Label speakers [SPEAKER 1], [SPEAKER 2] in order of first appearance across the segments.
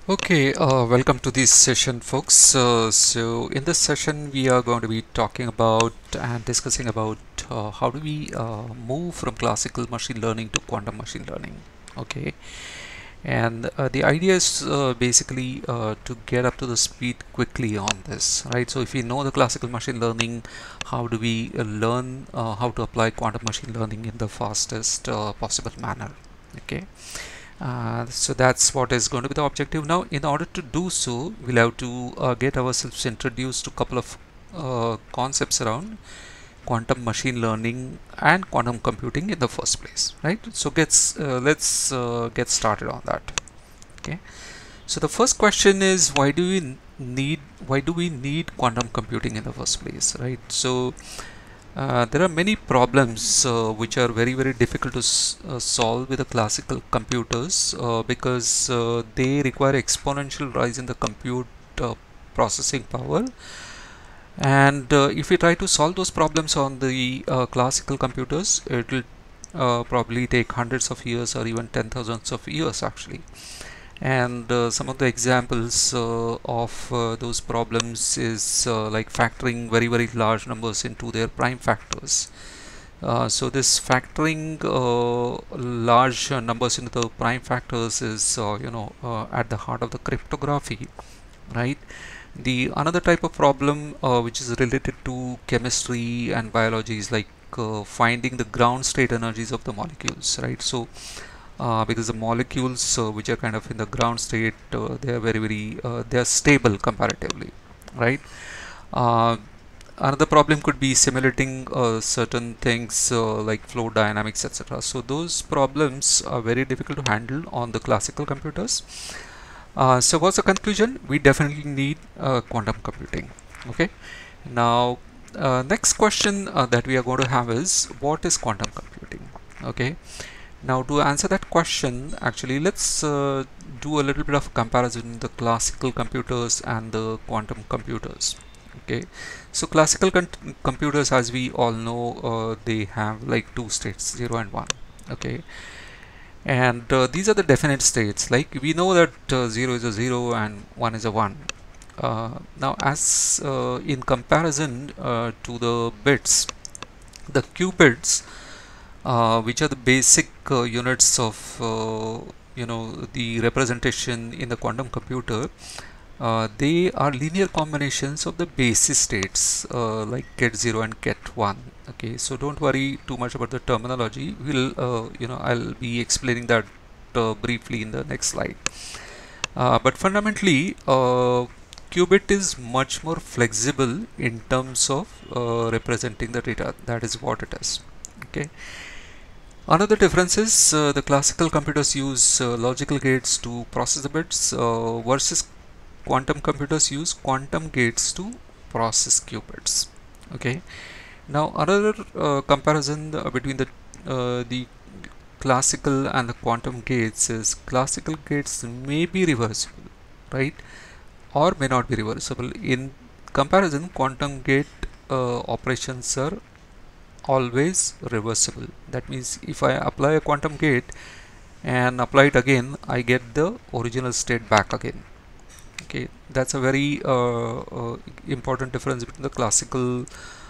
[SPEAKER 1] Okay, welcome to this session, folks. So in this session, we are going to be talking about and discussing about how do we move from classical machine learning to quantum machine learning. Okay, and the idea is basically to get up to the speed quickly on this, right? So if we know the classical machine learning, how do we learn how to apply quantum machine learning in the fastest possible manner? Okay. So that's what is going to be the objective. Now, in order to do so, we'll have to get ourselves introduced to a couple of concepts around quantum machine learning and quantum computing in the first place, right? So let's get started on that. Okay. So the first question is, why do we need quantum computing in the first place, right? So there are many problems which are very difficult to solve with the classical computers because they require exponential rise in the compute uh, processing power, and if we try to solve those problems on the classical computers, it will probably take hundreds of years or even 10,000s of years actually. And some of the examples of those problems is like factoring very large numbers into their prime factors. So this factoring large numbers into the prime factors is at the heart of the cryptography, right? The another type of problem which is related to chemistry and biology is like finding the ground state energies of the molecules, right? So because the molecules which are kind of in the ground state, they are they are stable comparatively, right? uh, Another problem could be simulating certain things like flow dynamics, etc. So those problems are very difficult to handle on the classical computers. So what's the conclusion? We definitely need quantum computing. Okay, now next question that we are going to have is, what is quantum computing? Okay, now to answer that question, actually let's do a little bit of comparison with the classical computers and the quantum computers. Okay, so classical computers, as we all know, they have like two states, 0 and 1. Okay, and these are the definite states. Like we know that 0 is a 0 and 1 is a 1. Now as in comparison to the bits, the qubits, which are the basic units of the representation in the quantum computer, they are linear combinations of the basis states like ket 0 and ket 1. Okay, so don't worry too much about the terminology. I'll be explaining that briefly in the next slide. But fundamentally, qubit is much more flexible in terms of representing the data. That is what it is. Okay. Another difference is the classical computers use logical gates to process the bits versus quantum computers use quantum gates to process qubits. Okay. Now another comparison between the classical and the quantum gates is classical gates may be reversible, right, or may not be reversible. In comparison, quantum gate operations are always reversible. That means if I apply a quantum gate and apply it again, I get the original state back again. Okay, that's a very important difference between the classical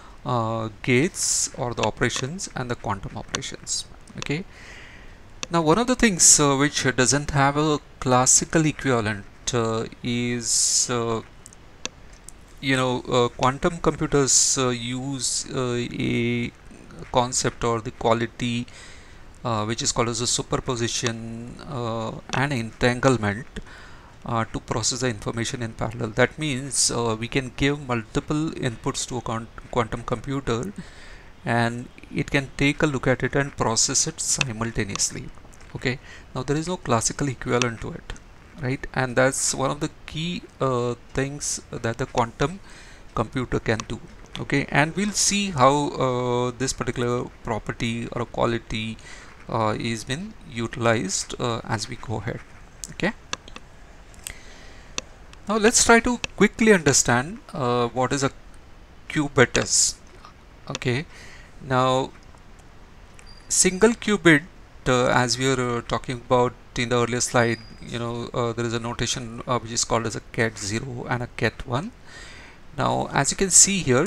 [SPEAKER 1] gates or the operations and the quantum operations. Okay, now one of the things which doesn't have a classical equivalent is quantum computers use a concept or the quality which is called as a superposition and entanglement to process the information in parallel. That means we can give multiple inputs to a quantum computer, and it can take a look at it and process it simultaneously. Okay, now there is no classical equivalent to it, right? And that's one of the key things that the quantum computer can do. Okay, and we'll see how this particular property or quality is been utilized as we go ahead. Okay, now let's try to quickly understand what is a qubit is. Okay, now single qubit as we were talking about in the earlier slide, there is a notation which is called as a ket0 and a ket1. Now, as you can see here,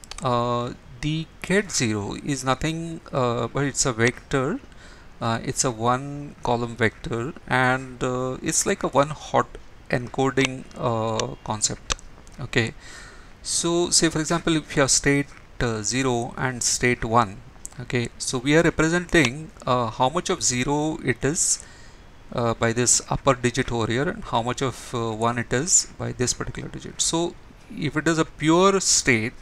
[SPEAKER 1] the ket0 is nothing but it's a vector. It's a one column vector, and it's like a one hot encoding concept. Okay, so say for example, if you have state 0 and state 1, okay, so we are representing how much of 0 it is by this upper digit over here, and how much of 1 it is by this particular digit. So if it is a pure state,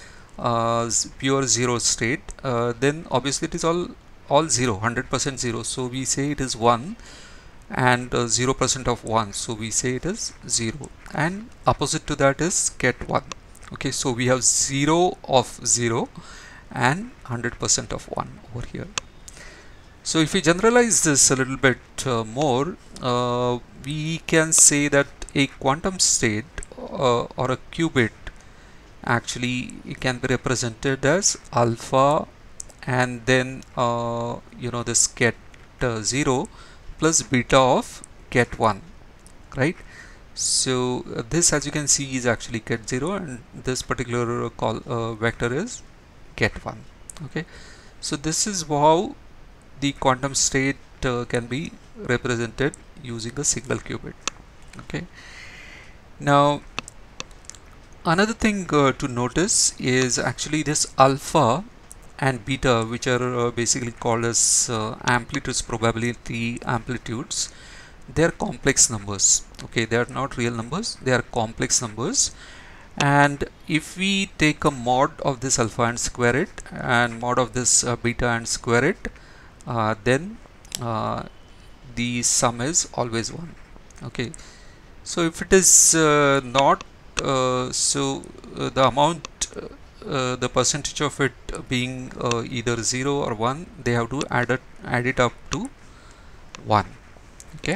[SPEAKER 1] pure 0 state, then obviously it is all 0, 100% 0, so we say it is 1, and 0% of 1, so we say it is 0, and opposite to that is ket1. Okay, so we have 0 of 0 and 100% of 1 over here. So if we generalize this a little bit more, we can say that a quantum state or a qubit actually it can be represented as alpha, and then this ket0 plus beta of ket1, right? So this, as you can see, is actually ket0, and this particular vector is ket1. Okay, so this is how the quantum state can be represented using a single qubit. Okay, now another thing to notice is actually this alpha and beta, which are basically called as amplitudes, probability amplitudes. They are complex numbers. Okay, they are not real numbers, they are complex numbers. And if we take a mod of this alpha and square it, and mod of this beta and square it, then the sum is always 1. Okay, so if it is not the amount, the percentage of it being either 0 or 1, they have to add it up to 1. Okay,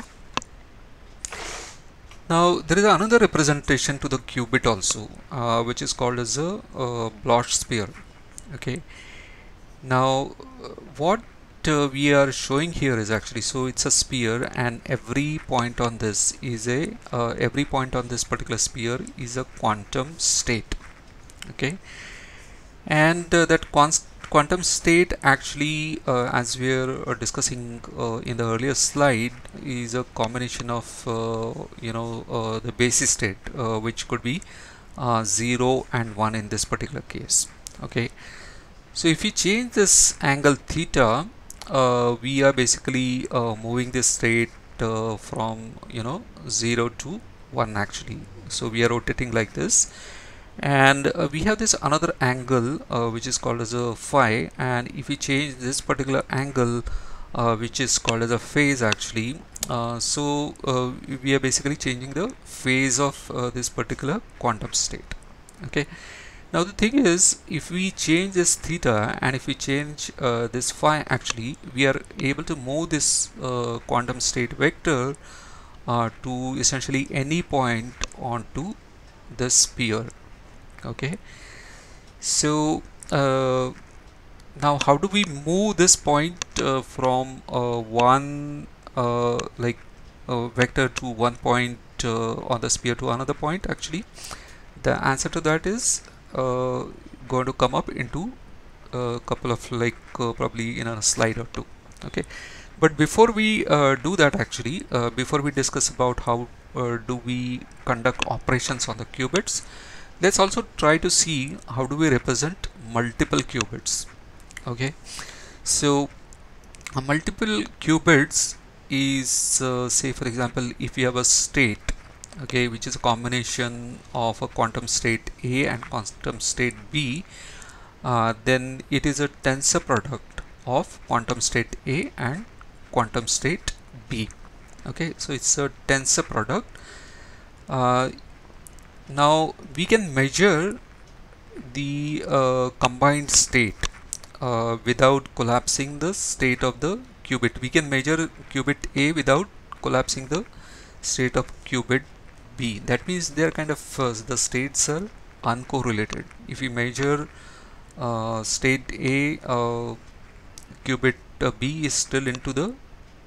[SPEAKER 1] now there is another representation to the qubit also, which is called as a Bloch sphere. Okay, now what we are showing here is actually, so it's a sphere, and every point on this is every point on this particular sphere is a quantum state. Okay, and that quantum state actually, as we are discussing in the earlier slide, is a combination of the basis state, which could be 0 and 1 in this particular case. Okay, so if we change this angle theta, we are basically moving this state from 0 to 1 actually. So we are rotating like this, and we have this another angle which is called as a phi, and if we change this particular angle which is called as a phase actually, so we are basically changing the phase of this particular quantum state. Okay, now the thing is, if we change this theta and if we change this phi, actually we are able to move this quantum state vector to essentially any point onto the sphere. Okay, so now how do we move this point from one vector to one point on the sphere to another point? Actually, the answer to that is going to come up into a couple of probably in a slide or two. Okay, but before we do that, actually before we discuss about how do we conduct operations on the qubits, let's also try to see how do we represent multiple qubits. Okay, so multiple qubits is say for example, if you have a state, okay, which is a combination of a quantum state A and quantum state B, then it is a tensor product of quantum state A and quantum state B. Okay, so it's a tensor product. Now we can measure the combined state without collapsing the state of the qubit. We can measure qubit A without collapsing the state of qubit B. That means they are kind of the states are uncorrelated. If we measure state A, qubit B is still into the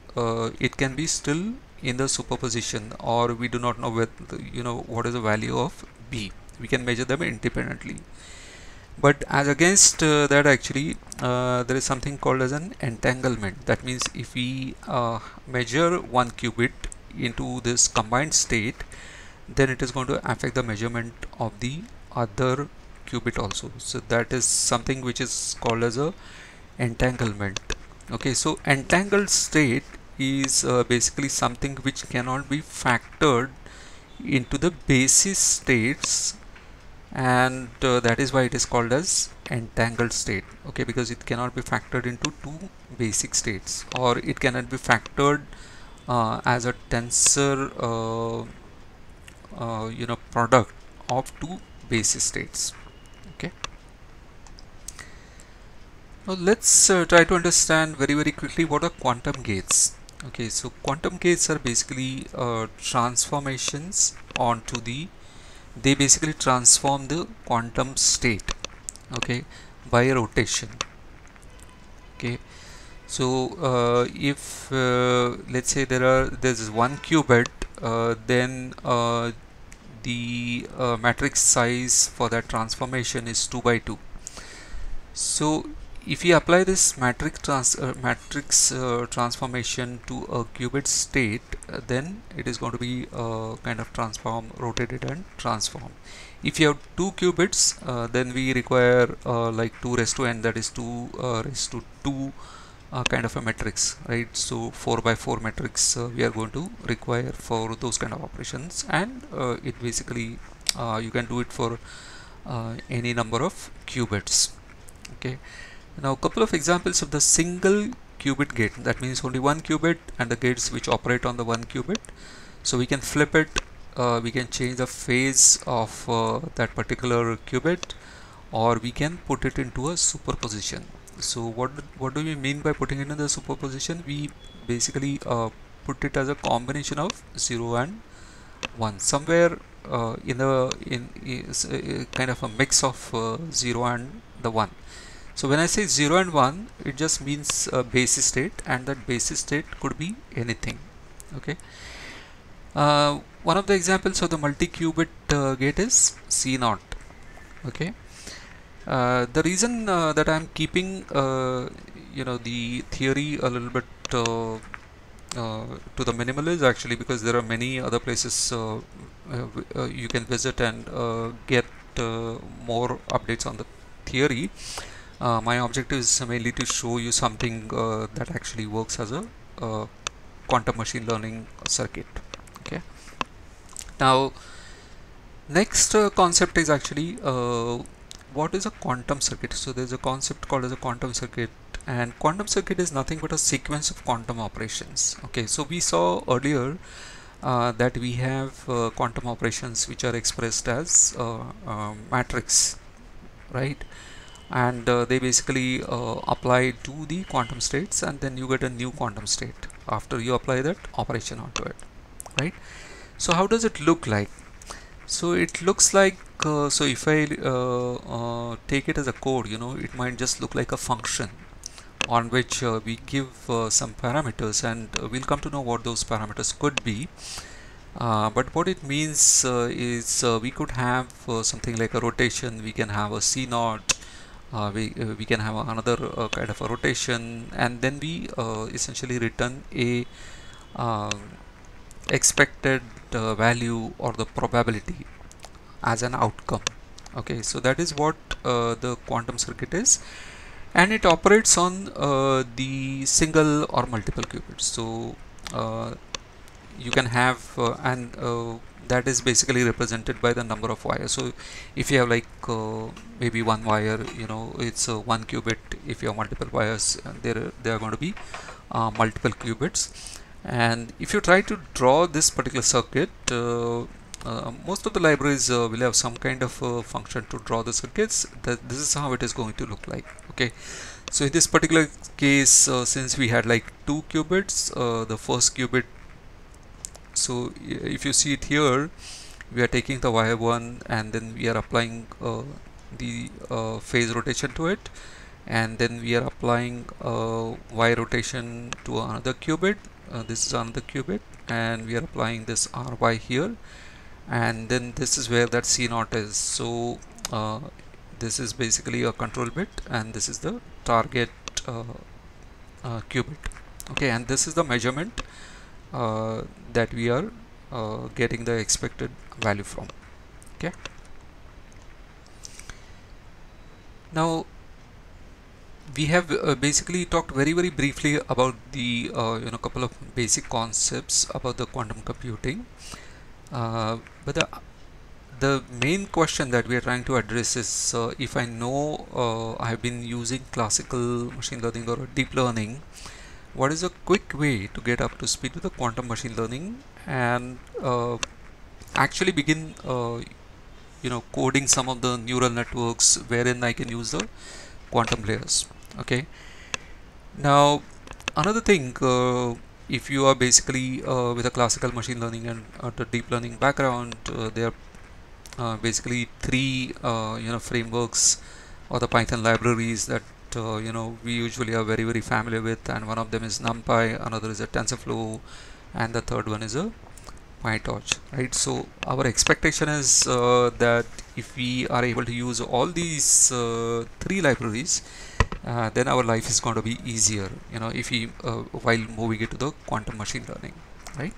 [SPEAKER 1] it can be still in the superposition, or we do not know what is the value of B. We can measure them independently. But as against that, actually there is something called as an entanglement. That means if we measure one qubit into this combined state, then it is going to affect the measurement of the other qubit also. So that is something which is called as a entanglement. Okay, so entangled state is basically something which cannot be factored into the basis states, and that is why it is called as entangled state. Okay, because it cannot be factored into two basic states, or it cannot be factored as a tensor product of two basis states. Okay, now let's try to understand very quickly what are quantum gates. Okay, so quantum gates are basically transformations onto the they basically transform the quantum state, okay, by a rotation. Okay, so if let's say there's one qubit, then the matrix size for that transformation is 2 by 2. So if we apply this matrix transformation to a qubit state, then it is going to be kind of rotated and transformed. If you have two qubits, then we require like 2 raised to n, that is 2 raised to 2 kind of a matrix, right? So 4 by 4 matrix we are going to require for those kind of operations, and it basically you can do it for any number of qubits. Okay, now a couple of examples of the single qubit gate. That means only one qubit and the gates which operate on the one qubit. So we can flip it, we can change the phase of that particular qubit, or we can put it into a superposition. So what do we mean by putting it in the superposition? We basically put it as a combination of 0 and 1, somewhere in kind of a mix of 0 and the 1. So when I say 0 and 1, it just means a basis state, and that basis state could be anything. Okay, one of the examples of the multi-qubit gate is C0. Okay, the reason that I'm keeping the theory a little bit to the minimal is actually because there are many other places you can visit and get more updates on the theory. My objective is mainly to show you something that actually works as a quantum machine learning circuit. Okay, now next concept is actually what is a quantum circuit. So there's a concept called as a quantum circuit, and quantum circuit is nothing but a sequence of quantum operations. Okay, so we saw earlier that we have quantum operations which are expressed as matrix, right? And they basically apply to the quantum states, and then you get a new quantum state after you apply that operation onto it, right? So how does it look like? So it looks like so if I take it as a code, it might just look like a function on which we give some parameters, and we'll come to know what those parameters could be. But what it means is we could have something like a rotation, we can have a C0, we can have another kind of a rotation, and then we essentially return a expected value or the probability as an outcome. Okay, so that is what the quantum circuit is, and it operates on the single or multiple qubits. So you can have that is basically represented by the number of wires. So if you have like maybe one wire, it's one qubit. If you have multiple wires, there are going to be multiple qubits. And if you try to draw this particular circuit, most of the libraries will have some kind of function to draw the circuits. This is how it is going to look like. Okay, so in this particular case, since we had like two qubits, the first qubit, so if you see it here, we are taking the wire 1 and then we are applying the phase rotation to it, and then we are applying y rotation to another qubit, this is another qubit, and we are applying this ry here, and then this is where that C0 is. So this is basically a control bit, and this is the target qubit. Okay, and this is the measurement that we are getting the expected value from. Okay, now we have basically talked very briefly about the couple of basic concepts about the quantum computing, but the main question that we are trying to address is if I know I have been using classical machine learning or deep learning, what is a quick way to get up to speed with the quantum machine learning and actually begin coding some of the neural networks wherein I can use the quantum layers. Okay, now another thing, if you are basically with a classical machine learning and the deep learning background, there are basically three frameworks or the Python libraries that we usually are very familiar with, and one of them is NumPy, another is a TensorFlow, and the third one is a PyTorch, right? So our expectation is that if we are able to use all these three libraries, then our life is going to be easier, if we while moving it to the quantum machine learning, right?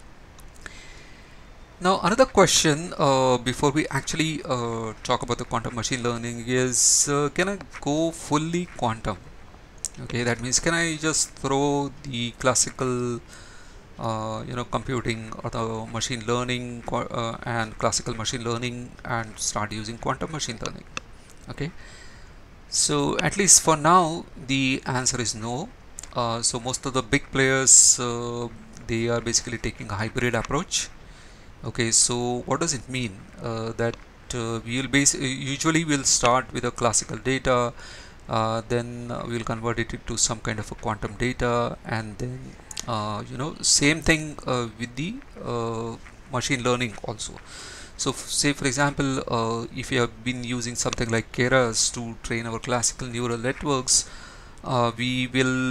[SPEAKER 1] Now another question before we actually talk about the quantum machine learning is, can I go fully quantum? Okay, that means can I just throw the classical computing or the machine learning and classical machine learning and start using quantum machine learning? Okay, so at least for now the answer is no. So most of the big players, they are basically taking a hybrid approach. Okay, so what does it mean? That we will usually we'll start with a classical data, then we'll convert it into some kind of a quantum data, and then same thing with the machine learning also. So say for example, if you have been using something like Keras to train our classical neural networks, we will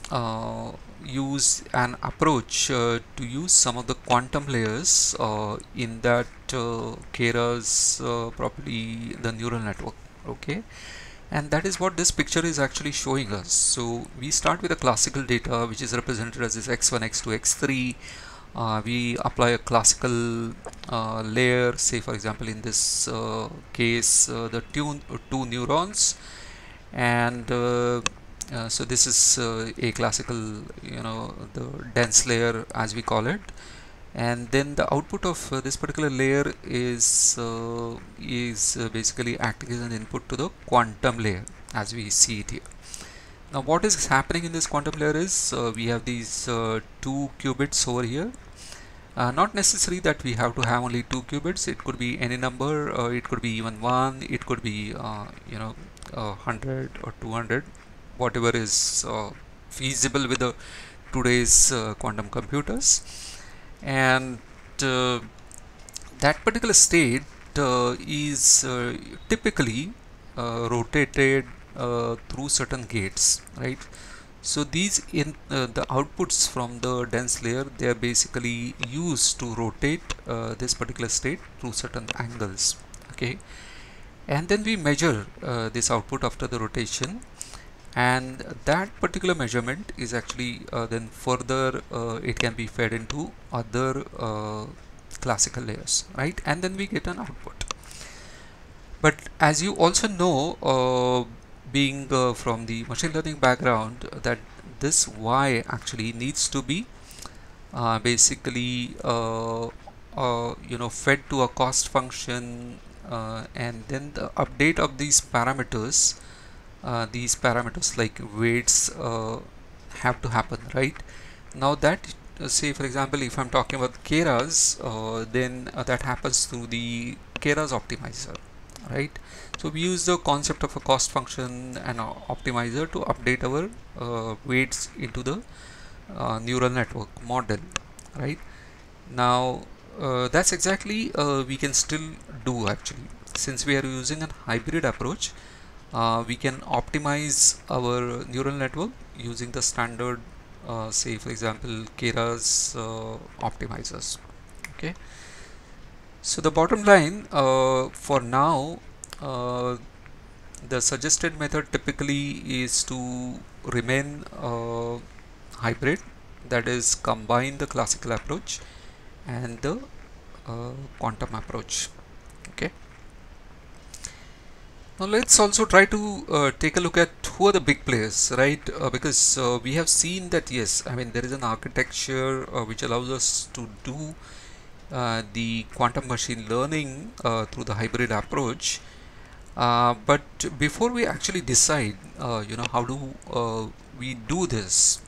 [SPEAKER 1] use an approach to use some of the quantum layers in that Keras probably the neural network. Okay, and that is what this picture is actually showing us. So we start with a classical data which is represented as this x1, x2, x3. We apply a classical layer, say for example in this case the two neurons, and so this is a classical, the dense layer as we call it, and then the output of this particular layer is basically acting as an input to the quantum layer as we see it here. Now what is happening in this quantum layer is we have these two qubits over here. Not necessary that we have to have only two qubits. It could be any number. It could be even one. It could be 100 or 200, whatever is feasible with the today's quantum computers. And that particular state is typically rotated through certain gates, right? So these the outputs from the dense layer, they are basically used to rotate this particular state through certain angles. Okay, and then we measure this output after the rotation, and that particular measurement is actually then further it can be fed into other classical layers, right? And then we get an output. But as you also know, being from the machine learning background, that this y actually needs to be basically fed to a cost function, and then the update of these parameters like weights have to happen, right? Now that say for example if I'm talking about Keras, then that happens through the Keras optimizer, right? So we use the concept of a cost function and optimizer to update our weights into the neural network model, right? Now that's exactly we can still do actually, since we are using a hybrid approach. We can optimize our neural network using the standard say for example Keras optimizers. Okay, so the bottom line for now, uh, the suggested method typically is to remain hybrid, that is combine the classical approach and the quantum approach. Okay, now let's also try to take a look at who are the big players, right? Because we have seen that yes, I mean there is an architecture which allows us to do the quantum machine learning through the hybrid approach. But before we actually decide, how do we do this,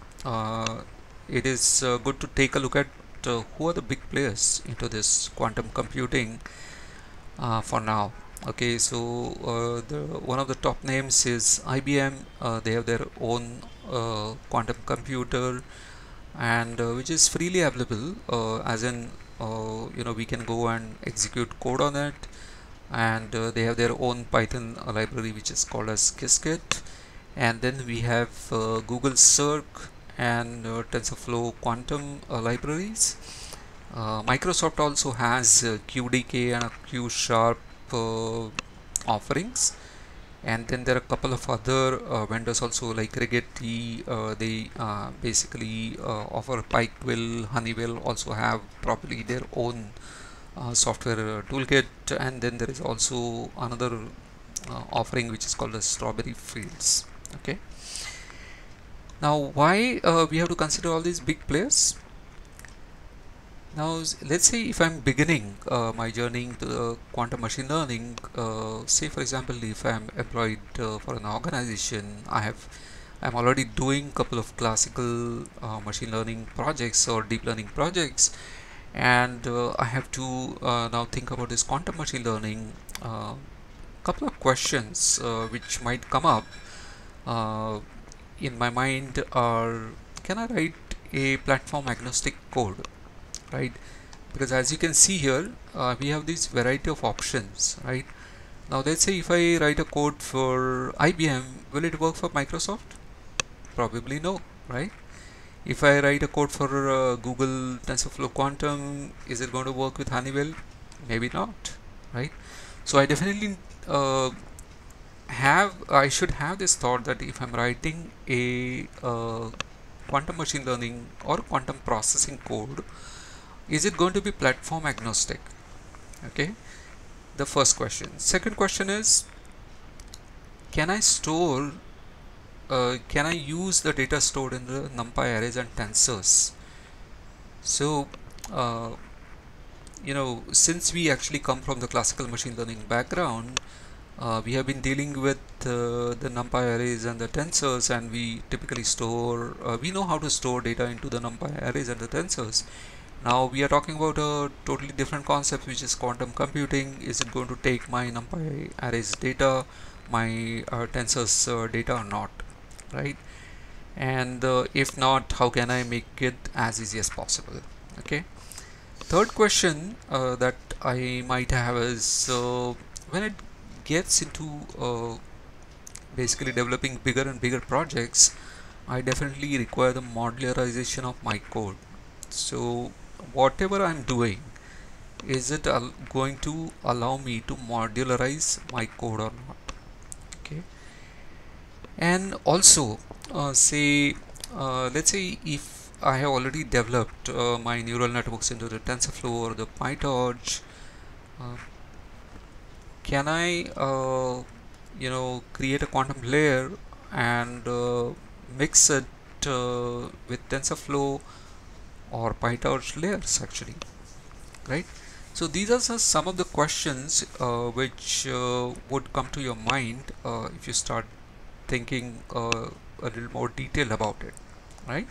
[SPEAKER 1] it is good to take a look at who are the big players into this quantum computing for now. Okay, so the one of the top names is IBM. They have their own quantum computer, and which is freely available, as in we can go and execute code on it, and they have their own Python library which is called as Qiskit. And then we have Google Circ and TensorFlow quantum libraries. Microsoft also has QDK and Q Sharp offerings, and then there are a couple of other vendors also like Rigetti. They basically offer PyQuil. Honeywell also have probably their own software toolkit, and then there is also another offering which is called the Strawberry Fields. Okay, now why we have to consider all these big players? Now let's say if I'm beginning my journey into the quantum machine learning, say for example if I'm employed for an organization, I'm already doing a couple of classical machine learning projects or deep learning projects, and I have to now think about this quantum machine learning. Couple of questions which might come up uh, in my mind are: can I write a platform agnostic code, right? Because as you can see here, we have this variety of options, right? Now let's say if I write a code for IBM, will it work for Microsoft? Probably no, right? If I write a code for Google TensorFlow Quantum, is it going to work with Honeywell? Maybe not, right? So I definitely I should have this thought that if I'm writing a quantum machine learning or quantum processing code, is it going to be platform agnostic? Okay, the first question. Second question is, can I store can I use the data stored in the NumPy arrays and tensors? So since we actually come from the classical machine learning background, we have been dealing with the NumPy arrays and the tensors, and we typically store we know how to store data into the NumPy arrays and the tensors. Now we are talking about a totally different concept, which is quantum computing. Is it going to take my NumPy arrays data, my tensors data or not, right? And if not, how can I make it as easy as possible? Okay. Third question that I might have is, when it gets into basically developing bigger and bigger projects, I definitely require the modularization of my code. So whatever I'm doing, is it going to allow me to modularize my code or not? Okay. And also say let's say if I have already developed my neural networks into the TensorFlow or the PyTorch, uh, can I create a quantum layer and mix it with TensorFlow or PyTorch layers actually, right? So these are some of the questions which would come to your mind if you start thinking a little more detail about it, right?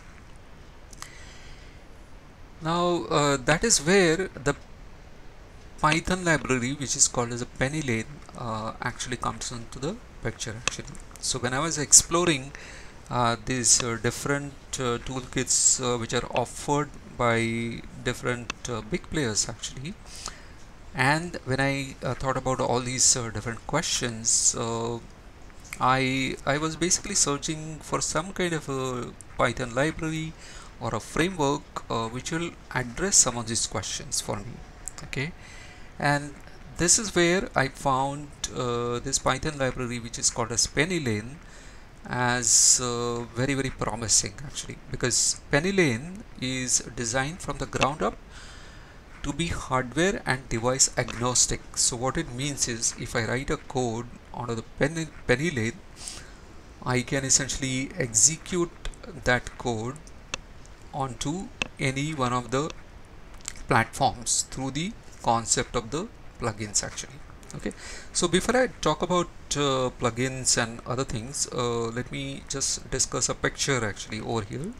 [SPEAKER 1] Now that is where the Python library, which is called as a PennyLane, actually comes into the picture actually. So when I was exploring these different toolkits which are offered by different big players actually, and when I thought about all these different questions, I was basically searching for some kind of a Python library or a framework which will address some of these questions for me. Okay, and this is where I found this Python library which is called as PennyLane as very promising actually, because PennyLane is designed from the ground up to be hardware and device agnostic. So what it means is, if I write a code onto the PennyLane, I can essentially execute that code onto any one of the platforms through the concept of the plugins actually. Okay, so before I talk about plugins and other things, let me just discuss a picture actually over here.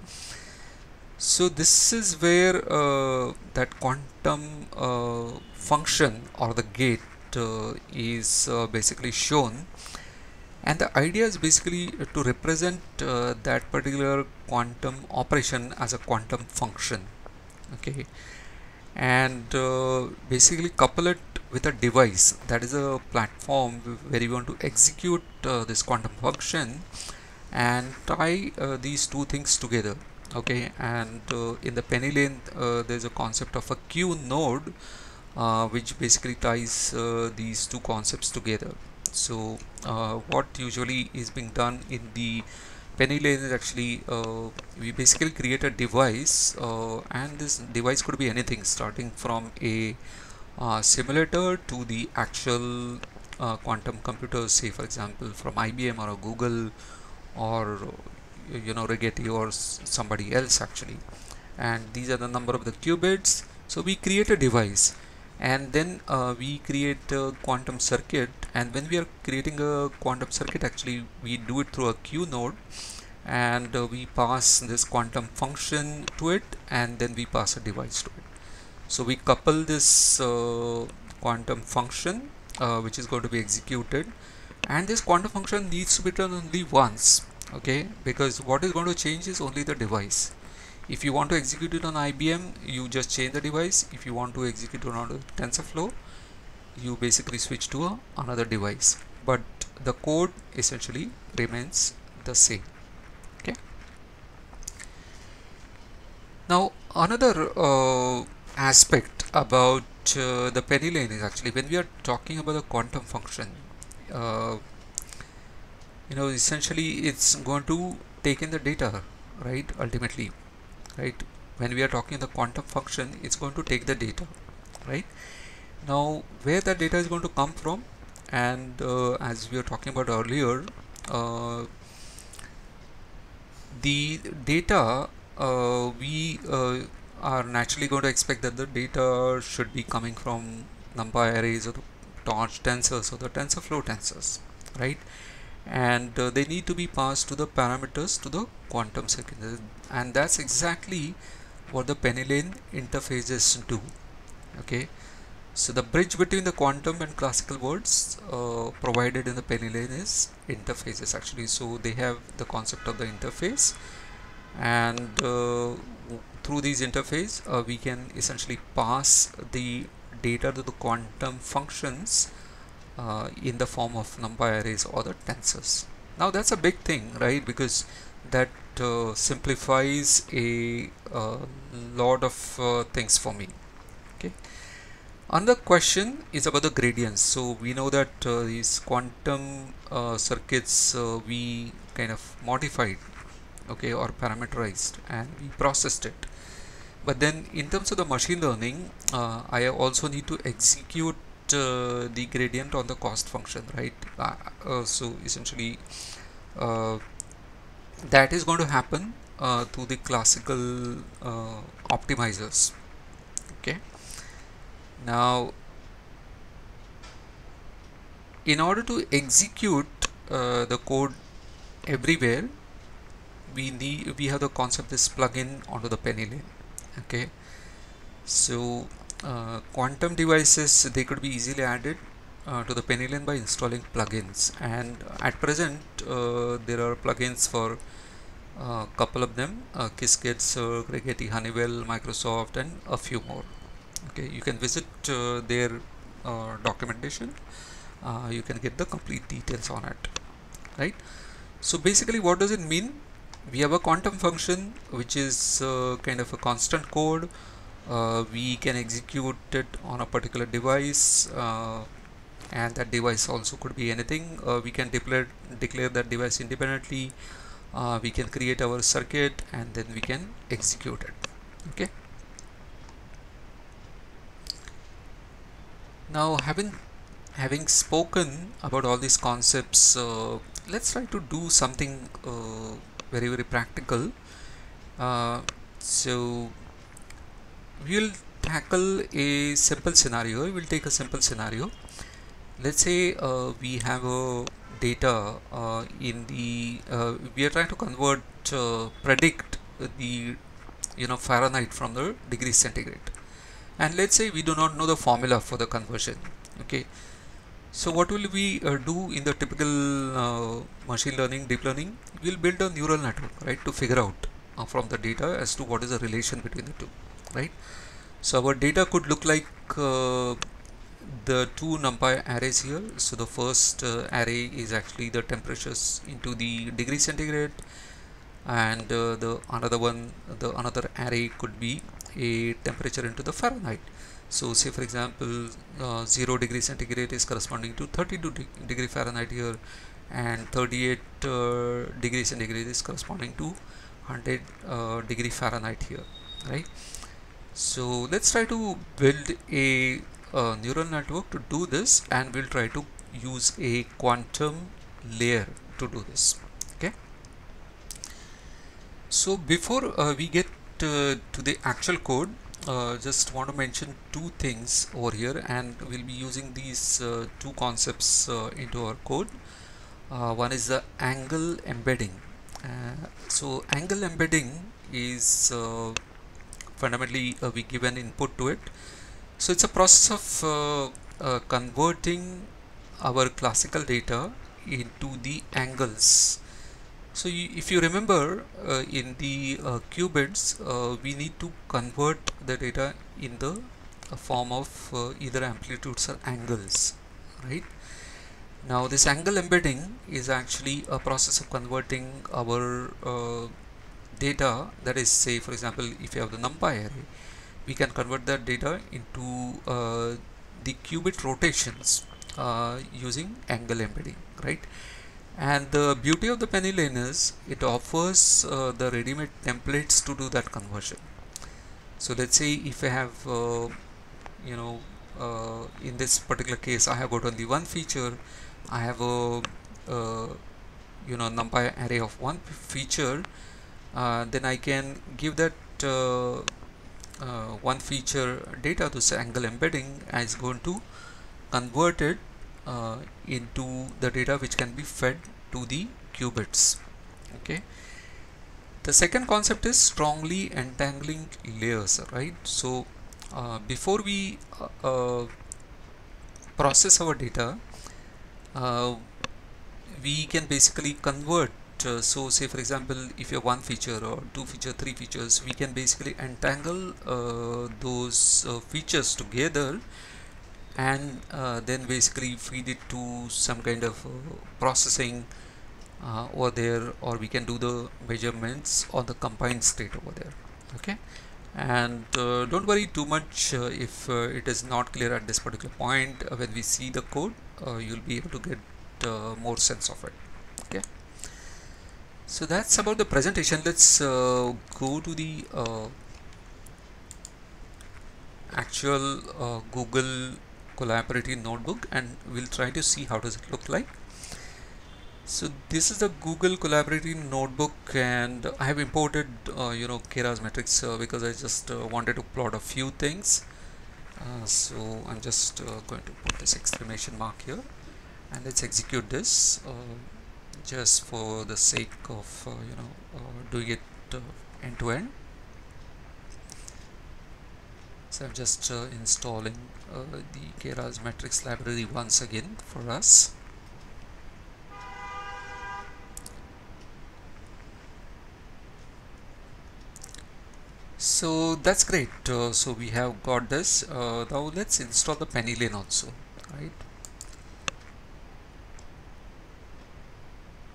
[SPEAKER 1] So this is where that quantum function or the gate is basically shown, and the idea is basically to represent that particular quantum operation as a quantum function. Okay, and basically couple it with a device, that is a platform where you want to execute this quantum function, and tie these two things together. Okay, and in the PennyLane there's a concept of a queue node which basically ties these two concepts together. So what usually is being done in the PennyLane is actually we basically create a device, and this device could be anything starting from a simulator to the actual quantum computers, say for example from IBM or a Google or Rigetti or somebody else actually, and these are the number of the qubits. So we create a device, and then we create a quantum circuit, and when we are creating a quantum circuit, actually we do it through a Q node, and we pass this quantum function to it, and then we pass a device to it. So we couple this quantum function which is going to be executed, and this quantum function needs to be done only once. Okay, because what is going to change is only the device. If you want to execute it on IBM, you just change the device. If you want to execute it on TensorFlow, you basically switch to another device, but the code essentially remains the same. Okay, now another aspect about the PennyLane is actually when we are talking about the quantum function, uh, essentially it's going to take in the data, right? Ultimately, right, when we are talking the quantum function, it's going to take the data, right? Now where that data is going to come from, and as we were talking about earlier, the data we are naturally going to expect that the data should be coming from NumPy arrays or the Torch tensors or the TensorFlow tensors, right? And they need to be passed to the parameters to the quantum circuit, and that's exactly what the PennyLane interfaces do. Okay, so the bridge between the quantum and classical worlds provided in the PennyLane is interfaces actually. So they have the concept of the interface, and through these interface we can essentially pass the data to the quantum functions in the form of NumPy arrays or the tensors. Now that's a big thing, right? Because that simplifies a lot of things for me. Okay. Another question is about the gradients. So we know that these quantum circuits we kind of modified, okay, or parameterized, and we processed it. But then in terms of the machine learning, I also need to execute the gradient on the cost function, right? So essentially that is going to happen through the classical optimizers. Okay, now in order to execute the code everywhere, we have the concept this plugin onto the PennyLane. Okay, so quantum devices, they could be easily added to the PennyLane by installing plugins, and at present there are plugins for a couple of them, Qiskit, Rigetti, Honeywell, Microsoft, and a few more. Okay, you can visit their documentation, you can get the complete details on it. right? So basically, what does it mean? We have a quantum function which is kind of a constant code. We can execute it on a particular device, and that device also could be anything. We can declare that device independently. We can create our circuit and then we can execute it. Okay. Now, having spoken about all these concepts, let's try to do something very practical. So we'll tackle a simple scenario. We'll take a simple scenario. Let's say we have a data in the we are trying to predict the Fahrenheit from the degree centigrade, and let's say we do not know the formula for the conversion. Okay, so what will we do in the typical machine learning, deep learning? We'll build a neural network, right, to figure out from the data as to what is the relation between the two, right? So our data could look like the two NumPy arrays here. So the first array is actually the temperatures into the degree centigrade, and the another array could be a temperature into the Fahrenheit. So say for example 0 degree centigrade is corresponding to 32 degree Fahrenheit here, and 38 degree centigrade is corresponding to 100 degree Fahrenheit here, right? So let's try to build a neural network to do this, and we'll try to use a quantum layer to do this. Okay. So before we get to the actual code, just want to mention two things over here, and we'll be using these two concepts into our code. One is the angle embedding. So angle embedding is fundamentally we give an input to it. So it's a process of converting our classical data into the angles. So if you remember in the qubits, we need to convert the data in the form of either amplitudes or angles, right? Now this angle embedding is actually a process of converting our data, that is, say for example, if you have the NumPy array, we can convert that data into the qubit rotations using angle embedding, right? And the beauty of the PennyLane is it offers the ready-made templates to do that conversion. So let's say if I have in this particular case I have got only one feature, I have a NumPy array of one feature, then I can give that one feature data to this angle embedding, and it's going to convert it into the data which can be fed to the qubits. Okay. The second concept is strongly entangling layers, right? So before we process our data, we can basically convert. So say for example, if you have one feature or two feature, three features, we can basically entangle those features together, and then basically feed it to some kind of processing over there, or we can do the measurements on the combined state over there. Okay. And don't worry too much if it is not clear at this particular point. When we see the code, you'll be able to get more sense of it. Okay. So that's about the presentation. Let's go to the actual Google Collaborative notebook, and we'll try to see how does it look like. So this is the Google Collaborative notebook, and I have imported Keras matrix because I just wanted to plot a few things. So I'm just going to put this exclamation mark here, and let's execute this just for the sake of doing it end to end. So I'm just installing the Keras matrix library once again for us. So that's great. So we have got this. Now let's install the PennyLane also, right?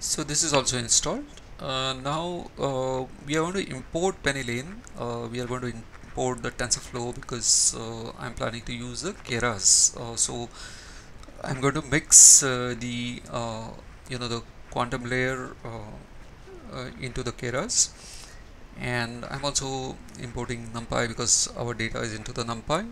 [SPEAKER 1] So this is also installed. Now we are going to import PennyLane. We are going to import the TensorFlow because I'm planning to use the Keras. So I'm going to mix the the quantum layer into the Keras, and I'm also importing NumPy because our data is into the NumPy.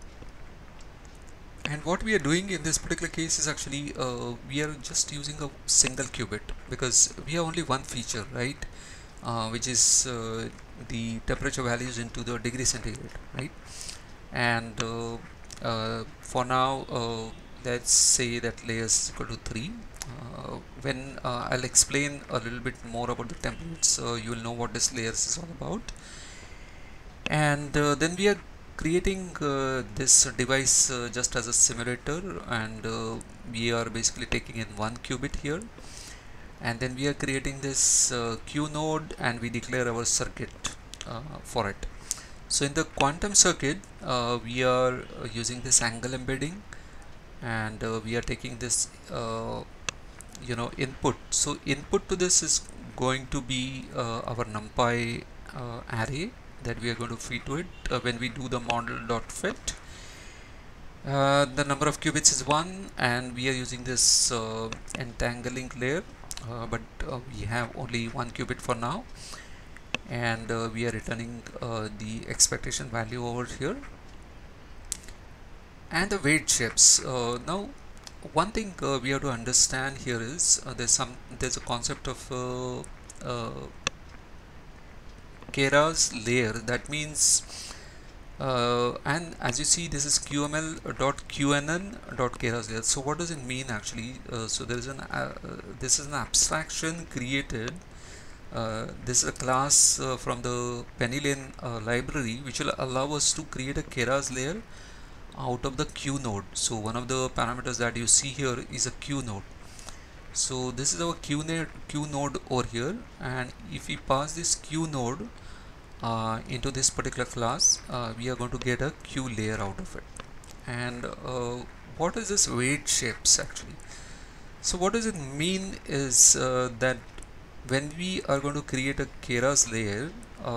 [SPEAKER 1] And what we are doing in this particular case is actually we are just using a single qubit because we have only one feature, right? Which is the temperature values into the degree centigrade, right? And for now, let's say that layers is equal to 3. When I'll explain a little bit more about the templates, you will know what this layers is all about. And then we are creating this device just as a simulator, and we are basically taking in one qubit here, and then we are creating this Q node, and we declare our circuit for it. So in the quantum circuit, we are using this angle embedding, and we are taking this input. So input to this is going to be our NumPy array that we are going to feed to it when we do the model.fit. The number of qubits is 1, and we are using this entangling layer, but we have only 1 qubit for now, and we are returning the expectation value over here, and the weight shapes. Now one thing we have to understand here is there's a concept of Keras layer. That means and as you see, this is qml.qnn.keras layer. So what does it mean actually? So there is this is an abstraction created. This is a class from the PennyLane library, which will allow us to create a Keras layer out of the Q node. So one of the parameters that you see here is a Q node. So this is our Q node over here, and if we pass this Q node into this particular class, we are going to get a Q layer out of it. And what is this weight shapes actually? So what does it mean is that when we are going to create a Keras layer,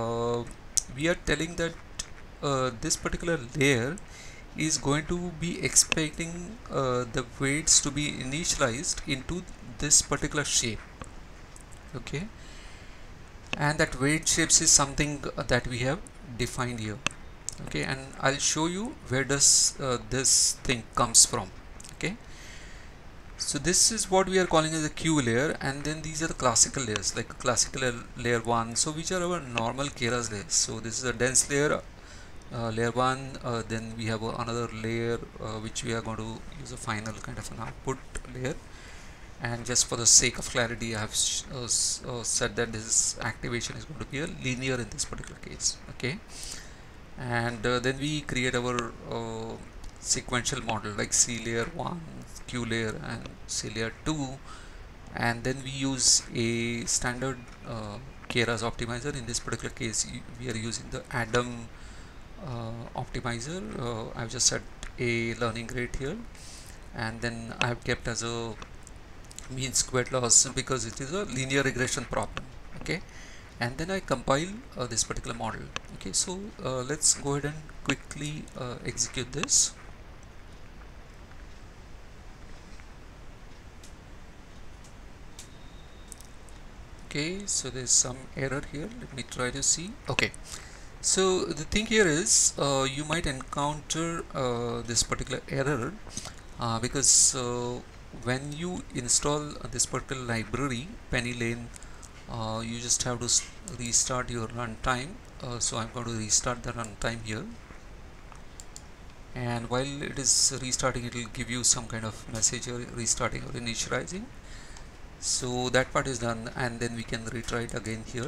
[SPEAKER 1] we are telling that this particular layer is going to be expecting the weights to be initialized into this particular shape, okay? And that weight shapes is something that we have defined here, okay? And I'll show you where does this thing comes from, okay? So this is what we are calling as a Q layer, and then these are the classical layers, like classical layer 1, so which are our normal Keras layers. So this is a dense layer, layer 1, then we have another layer which we are going to use a final kind of an output layer. And just for the sake of clarity, I have said that this activation is going to be a linear in this particular case, okay? And then we create our sequential model like C layer 1, Q layer, and C layer 2, and then we use a standard Keras optimizer. In this particular case, we are using the Adam optimizer. I've just set a learning rate here, and then I have kept as a mean squared loss because it is a linear regression problem, okay? And then I compile this particular model, okay? So let's go ahead and quickly execute this. Okay, so there's some error here. Let me try to see. Okay, so the thing here is you might encounter this particular error because when you install this particular library PennyLane, you just have to restart your runtime. So I'm going to restart the runtime here, and while it is restarting, it will give you some kind of message or restarting or initializing. So that part is done, and then we can retry it again here.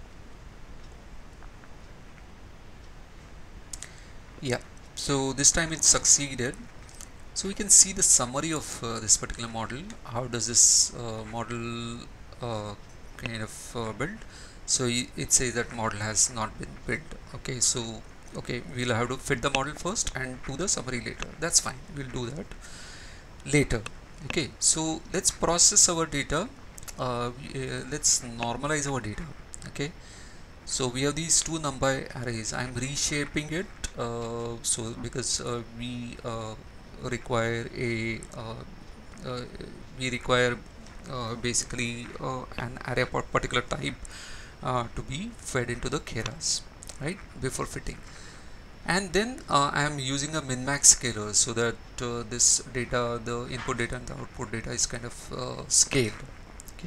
[SPEAKER 1] Yeah, so this time it succeeded. So we can see the summary of this particular model. How does this model kind of build? So it says that model has not been built. Okay, so okay, we'll have to fit the model first and do the summary later. That's fine, we'll do that later. Okay, so let's process our data. let's normalize our data. Okay, so we have these two NumPy arrays. I'm reshaping it, so because we require a uh, we require basically an array of a particular type to be fed into the keras, right, before fitting. And then I am using a min-max scaler so that this data, the input data and the output data, is kind of scaled. Okay.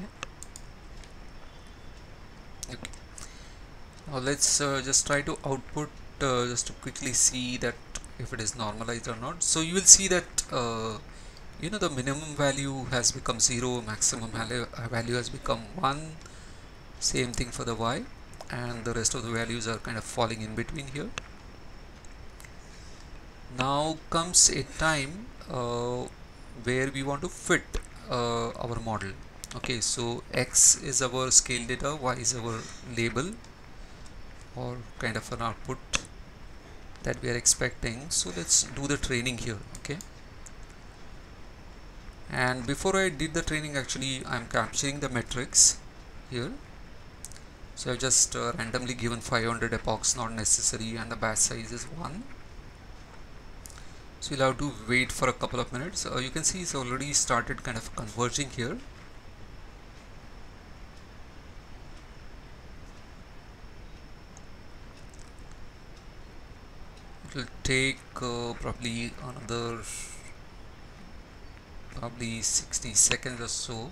[SPEAKER 1] Okay. Now let's just try to output just to quickly see that if it is normalized or not. So you will see that the minimum value has become 0, maximum value has become 1. Same thing for the y, and the rest of the values are kind of falling in between here. Now comes a time where we want to fit our model. Okay, so x is our scale data, y is our label or kind of an output that we are expecting. So let's do the training here. Okay, and before I did the training, actually I'm capturing the metrics here. So I've just randomly given 500 epochs, not necessary, and the batch size is 1. So you'll have to wait for a couple of minutes. You can see it's already started kind of converging here. It will take probably 60 seconds or so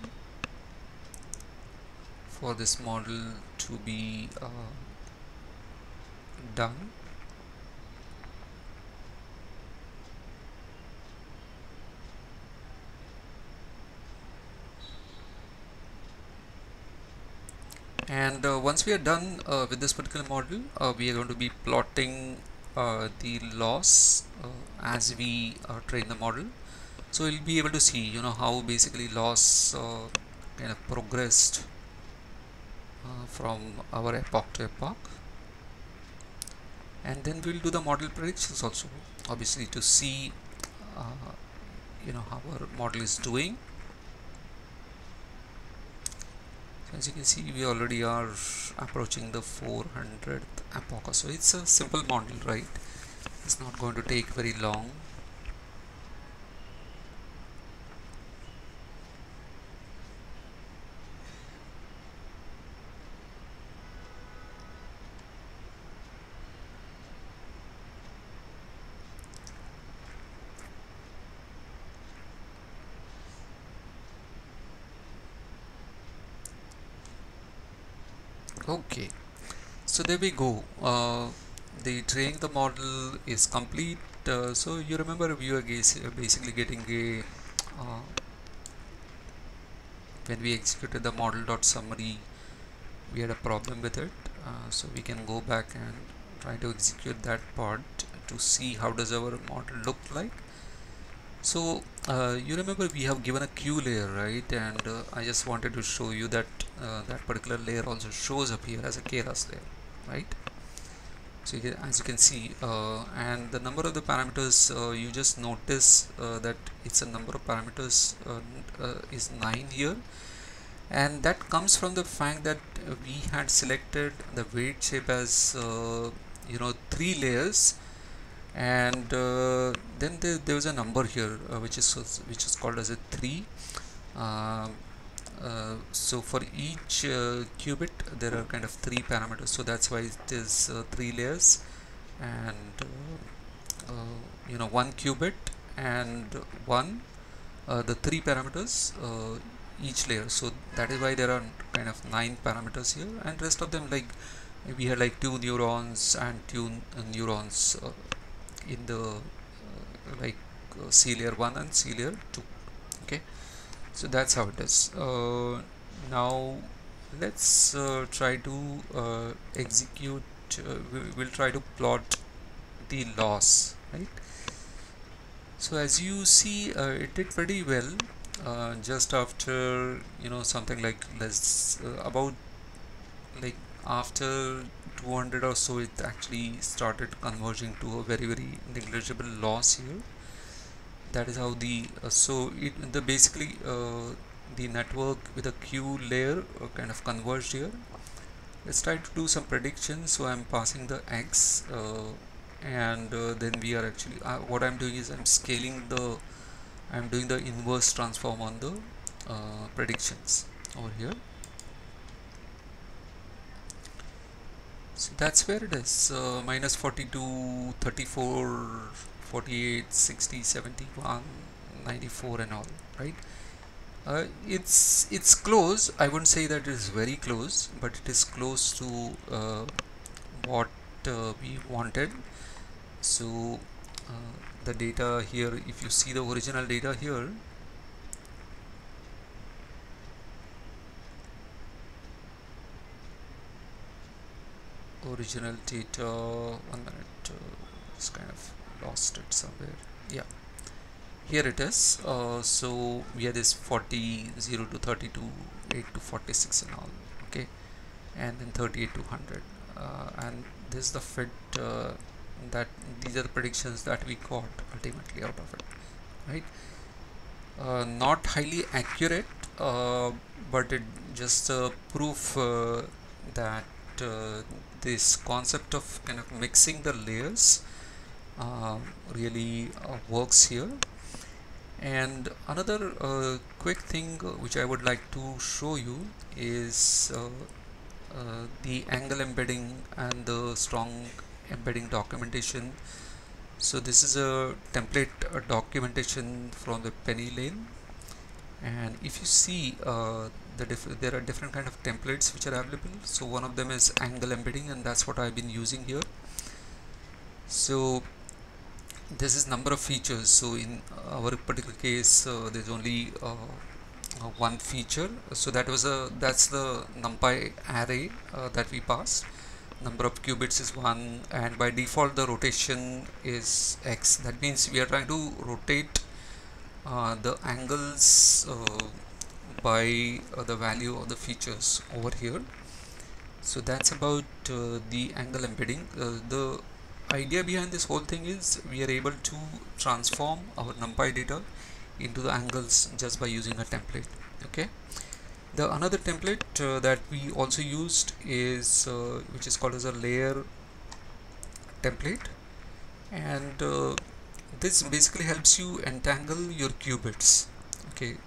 [SPEAKER 1] for this model to be done. And once we are done with this particular model, we are going to be plotting the loss as we train the model. So we'll be able to see how basically loss kind of progressed from our epoch to epoch. And then we'll do the model predictions also, obviously, to see how our model is doing. So as you can see, we already are approaching the 400th epoch. So it's a simple model, right? It's not going to take very long. Okay, so there we go. The training the model is complete. So you remember we were basically getting a when we executed the model.summary, we had a problem with it. So we can go back and try to execute that part to see how does our model look like. So you remember we have given a Q layer, right? And I just wanted to show you that that particular layer also shows up here as a keras layer, right? So as you can see, and the number of the parameters, you just notice that it's a number of parameters is 9 here, and that comes from the fact that we had selected the weight shape as 3 layers, and then there was a number here which is called as a 3. So for each qubit there are kind of 3 parameters, so that's why it is 3 layers, and 1 qubit and 1 the 3 parameters each layer. So that is why there are kind of 9 parameters here, and rest of them, like we had like 2 neurons and 2 neurons in the C layer 1 and C layer 2. Okay, so that's how it is. Now let's try to execute. We'll try to plot the loss, right? So as you see, it did pretty well. Just after something like about like after 200 or so, it actually started converging to a very negligible loss here. That is how the basically the network with a Q layer kind of converged here. Let's try to do some predictions. So I'm passing the X and then we are actually what I'm doing is I'm doing the inverse transform on the predictions over here. So that's where it is, minus 42, 34, 48, 60, 71, 94 and all, right? It's close. I wouldn't say that it is very close, but it is close to what we wanted. So the data here, if you see the original data here, original data, 1 minute, it's kind of lost it somewhere. Yeah, here it is. So we have this 40, 0 to 32, 8 to 46 and all, okay, and then 38 to 100, and this is the fit that these are the predictions that we got ultimately out of it, right? Not highly accurate, but it just proof that this concept of kind of mixing the layers really works here. And another quick thing which I would like to show you is the angle embedding and the strong embedding documentation. So this is a template documentation from the Penny Lane, and if you see there are different kind of templates which are available. So one of them is angle embedding, and that's what I've been using here. So this is number of features. So in our particular case there's only one feature, so that's the NumPy array that we passed. Number of qubits is 1, and by default the rotation is X. That means we are trying to rotate the angles by the value of the features over here. So that's about the angle embedding. The idea behind this whole thing is we are able to transform our NumPy data into the angles just by using a template. Okay, the another template that we also used is which is called as a layer template, and this basically helps you entangle your qubits. Okay,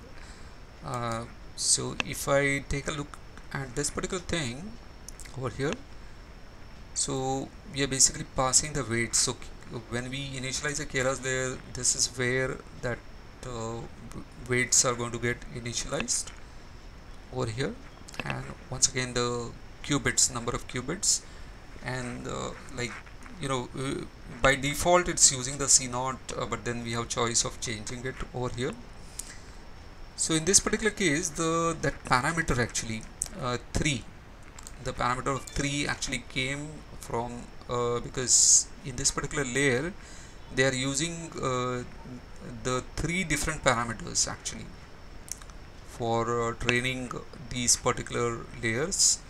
[SPEAKER 1] so if I take a look at this particular thing over here, so we are basically passing the weights. So when we initialize a Keras layer, this is where that weights are going to get initialized over here, and once again the qubits, number of qubits, and like by default it's using the C0, but then we have choice of changing it over here. So in this particular case that parameter actually 3, the parameter of 3 actually came from because in this particular layer they are using the 3 different parameters actually for training these particular layers,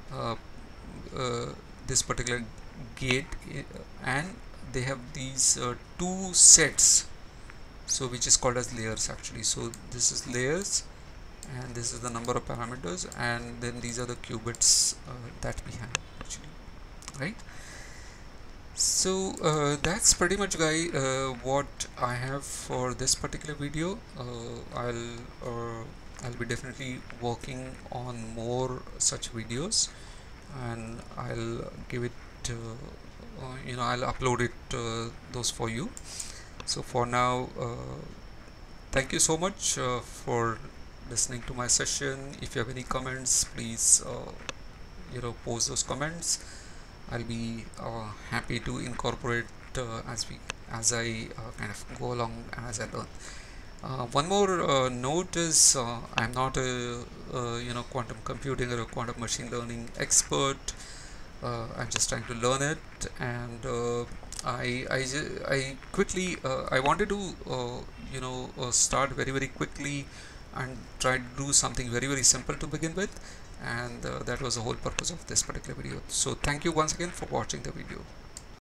[SPEAKER 1] this particular gate, and they have these 2 sets, so which is called as layers actually. So this is layers, and this is the number of parameters, and then these are the qubits that we have actually, right? So that's pretty much what I have for this particular video. I'll be definitely working on more such videos, and I'll give it I'll upload it those for you. So for now, thank you so much for listening to my session. If you have any comments, please post those comments. I'll be happy to incorporate as I kind of go along and as I learn. One more note is I'm not a quantum computing or a quantum machine learning expert. I'm just trying to learn it, and I quickly I wanted to start very quickly and try to do something very simple to begin with, and that was the whole purpose of this particular video. So thank you once again for watching the video.